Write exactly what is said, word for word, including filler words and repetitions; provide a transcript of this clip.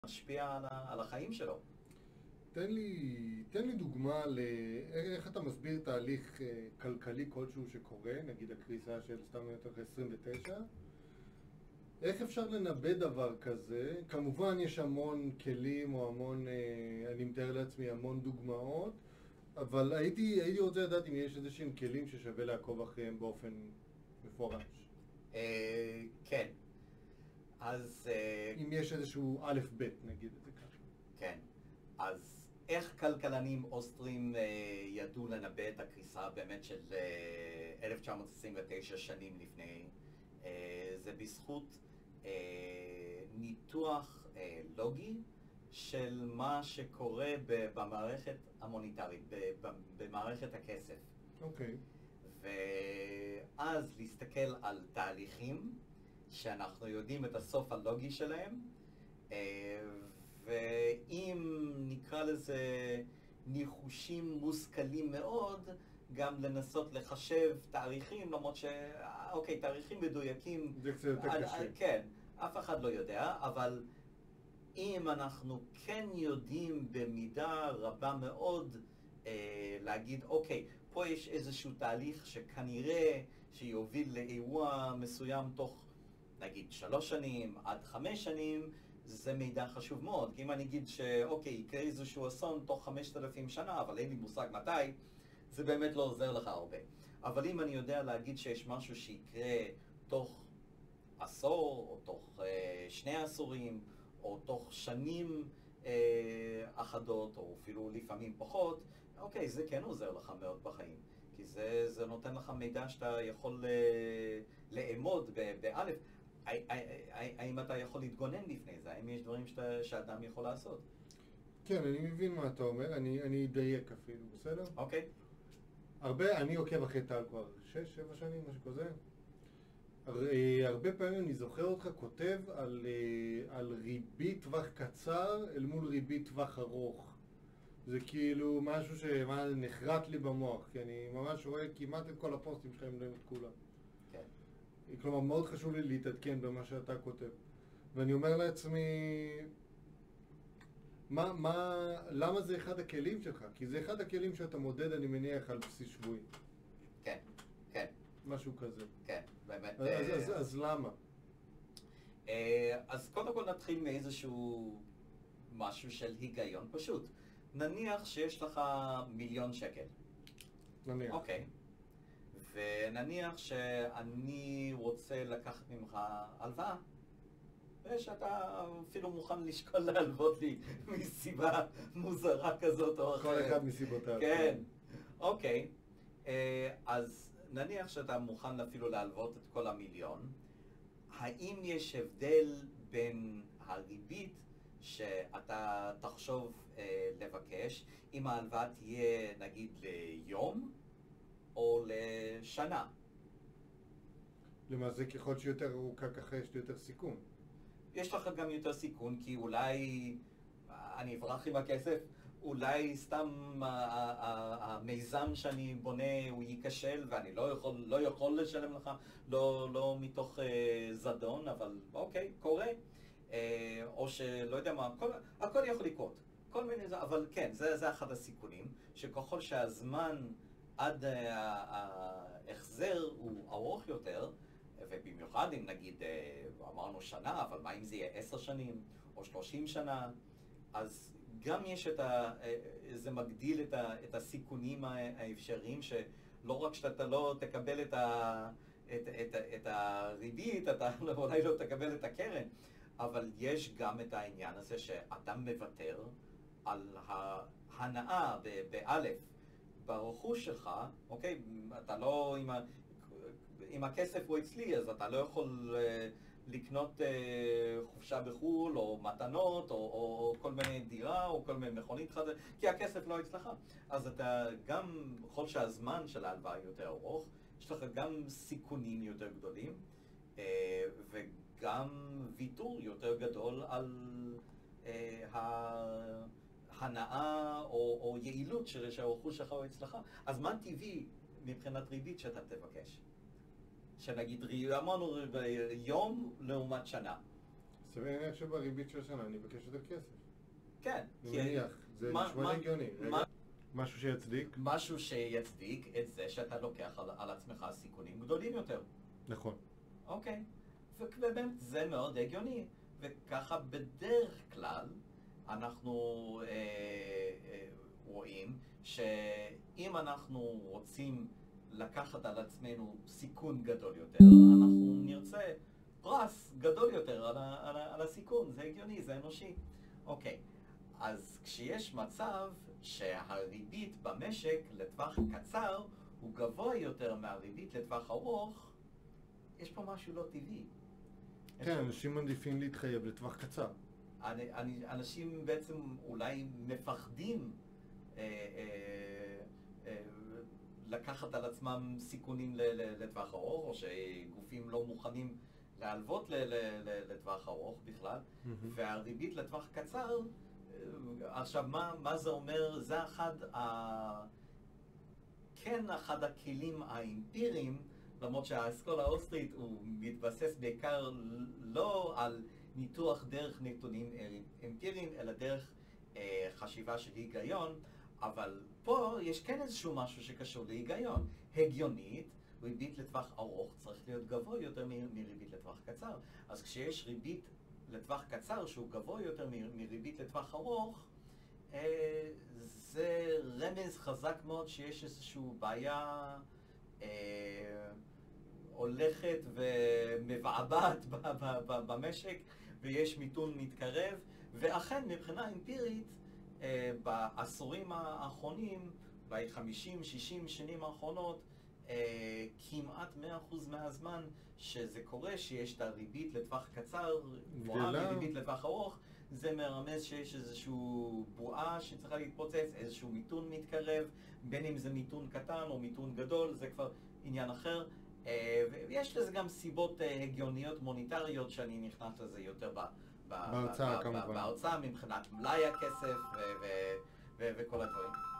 משפיע על, ה, על החיים שלו. תן לי, תן לי דוגמה לאיך אתה מסביר תהליך כלכלי כלשהו שקורה, נגיד הקריסה של סתם יותר עשרים ותשע. איך אפשר לנבא דבר כזה? כמובן יש המון כלים או המון, אני מתאר לעצמי המון דוגמאות, אבל הייתי, הייתי רוצה לדעת אם יש איזשהם כלים ששווה לעקוב אחריהם באופן מפורש. אה, כן. אז... אה, אם יש איזשהו א' ב' נגיד את זה ככה. כן. אז איך כלכלנים אוסטרים אה, ידעו לנבא את הקריסה באמת של אה, אלף תשע מאות עשרים ותשע שנים לפני? אה, זה בזכות אה, ניתוח אה, לוגי של מה שקורה ב- במערכת המוניטרית, ב- ב- במערכת הכסף. אוקיי. ואז להסתכל על תהליכים שאנחנו יודעים את הסוף הלוגי שלהם, ואם נקרא לזה ניחושים מושכלים מאוד, גם לנסות לחשב תאריכים, למרות ש... אוקיי, תאריכים מדויקים... זה קצת יותר קשה. כן, אף אחד לא יודע, אבל אם אנחנו כן יודעים במידה רבה מאוד אה, להגיד, אוקיי, פה יש איזשהו תהליך שכנראה שיוביל לאירוע מסוים תוך, נגיד, שלוש שנים עד חמש שנים, זה מידע חשוב מאוד. כי אם אני אגיד שאוקיי, יקרה איזשהו אסון תוך חמשת אלפים שנה, אבל אין לי מושג מתי, זה באמת לא עוזר לך הרבה. אבל אם אני יודע להגיד שיש משהו שיקרה תוך עשור, או תוך אה, שני עשורים, או תוך שנים אה, אחדות, או אפילו לפעמים פחות, אוקיי, זה כן עוזר לך מאוד בחיים. כי זה, זה נותן לך מידע שאתה יכול אה, לאמוד באלף. האם אתה יכול להתגונן לפני זה? האם יש דברים שאתה, שאדם יכול לעשות? כן, אני מבין מה אתה אומר, אני, אני אדייק אפילו, בסדר? אוקיי. הרבה, אני עוקב אחרי טל כבר שש, שבע שנים, משהו כזה. הר- הרבה פעמים אני זוכר אותך כותב על, על ריבית טווח קצר אל מול ריבית טווח ארוך. זה כאילו משהו שנחרט לי במוח, כי אני ממש רואה כמעט את כל הפוסטים שלהם, לא את כולם. כן. כלומר, מאוד חשוב לי להתעדכן במה שאתה כותב. ואני אומר לעצמי, מה, מה, למה זה אחד הכלים שלך? כי זה אחד הכלים שאתה מודד, אני מניח, על בסיס שבועי. כן, כן. משהו כזה. כן, באמת. אז, אז, אז, אז למה? אז קודם כל נתחיל מאיזשהו משהו של היגיון פשוט. נניח שיש לך מיליון שקל. נניח. אוקיי. ונניח שאני רוצה לקחת ממך הלוואה, ושאתה אפילו מוכן לשקול להלוות לי מסיבה מוזרה כזאת או אחרת. כל אחד מסיבותיו. כן. אוקיי. אז נניח שאתה מוכן אפילו להלוות את כל המיליון. האם יש הבדל בין הריבית שאתה תחשוב אה, לבקש, אם ההלוואה תהיה נגיד ליום או לשנה? למעשה ככל שיותר ארוכה ככה יש לי יותר סיכון. יש לך גם יותר סיכון, כי אולי אני אברח עם הכסף, אולי סתם המיזם שאני בונה הוא ייכשל ואני לא יכול, לא יכול לשלם לך, לא, לא מתוך זדון, אבל אוקיי, קורה. או שלא יודע מה, הכל, הכל יכול לקרות. כל מיני, אבל כן, זה, זה אחד הסיכונים, שככל שהזמן עד ההחזר הוא ארוך יותר, ובמיוחד אם נגיד, אמרנו שנה, אבל מה אם זה יהיה עשר שנים או שלושים שנה, אז גם יש את ה... זה מגדיל את, ה, את הסיכונים האפשריים, שלא רק שאתה לא תקבל את, ה, את, את, את הריבית, אתה אולי לא תקבל את הקרן, אבל יש גם את העניין הזה שאתה מוותר על ההנאה באלף, ברכוש שלך, אוקיי? אתה לא... עם ה, אם הכסף הוא אצלי, אז אתה לא יכול לקנות חופשה בחול, או מתנות, או, או כל מיני דירה, או כל מיני מכונית חדשה, כי הכסף לא אצלך. אז אתה גם, בכל שהזמן של ההלוואה יותר ארוך, יש לך גם סיכונים יותר גדולים, וגם ויתור יותר גדול על ההנאה או, או יעילות של שהרכוש שלך הוא אצלך. אז מה טבעי מבחינת ריבית שאתה תבקש? שנגיד, אמרנו יום לעומת שנה. סביר להניח שבריבית של שנה אני אבקש יותר כסף. כן. אני מניח, זה נשמע הגיוני. משהו שיצדיק? משהו שיצדיק את זה שאתה לוקח על, על עצמך סיכונים גדולים יותר. נכון. אוקיי. ובאמת זה מאוד הגיוני. וככה בדרך כלל אנחנו אה, אה, רואים שאם אנחנו רוצים לקחת על עצמנו סיכון גדול יותר, אנחנו נרצה פרס גדול יותר על, ה, על, ה, על הסיכון. זה הגיוני, זה אנושי. אוקיי. אז כשיש מצב שהריבית במשק לטווח קצר הוא גבוה יותר מהריבית לטווח ארוך, יש פה משהו לא טבעי. כן, אנשים מעדיפים להתחייב לטווח קצר. אני, אני, אנשים בעצם אולי מפחדים אה, אה, אה, לקחת על עצמם סיכונים ל, ל, לטווח ארוך, או שגופים לא מוכנים להלוות ל, ל, ל, לטווח ארוך בכלל, mm-hmm. והריבית לטווח קצר, עכשיו, מה, מה זה אומר? זה אחד, ה... כן, אחד הכלים האמפיריים, למרות שהאסכולה האוסטרית הוא מתבסס בעיקר לא על ניתוח דרך נתונים אמפיריים, אלא דרך אה, חשיבה של היגיון, אבל פה יש כן איזשהו משהו שקשור להיגיון. הגיונית, ריבית לטווח ארוך צריך להיות גבוה יותר מריבית לטווח קצר. אז כשיש ריבית לטווח קצר שהוא גבוה יותר מריבית לטווח ארוך, זה רמז חזק מאוד שיש איזושהי בעיה הולכת ומבעבעת במשק, ויש מיתון מתקרב, ואכן מבחינה אמפירית בעשורים האחרונים, ב-חמישים שישים שנים האחרונות, כמעט מאה אחוז מהזמן שזה קורה, שיש את הריבית לטווח קצר גבוהה מריבית לטווח ארוך, זה מרמז שיש איזושהי בועה שצריכה להתפוצץ, איזשהו מיתון מתקרב, בין אם זה מיתון קטן או מיתון גדול, זה כבר עניין אחר. ויש לזה גם סיבות הגיוניות מוניטריות שאני נכנס לזה יותר בהרצאה כמובן. בהרצאה מבחינת מלאי הכסף וכל הדברים.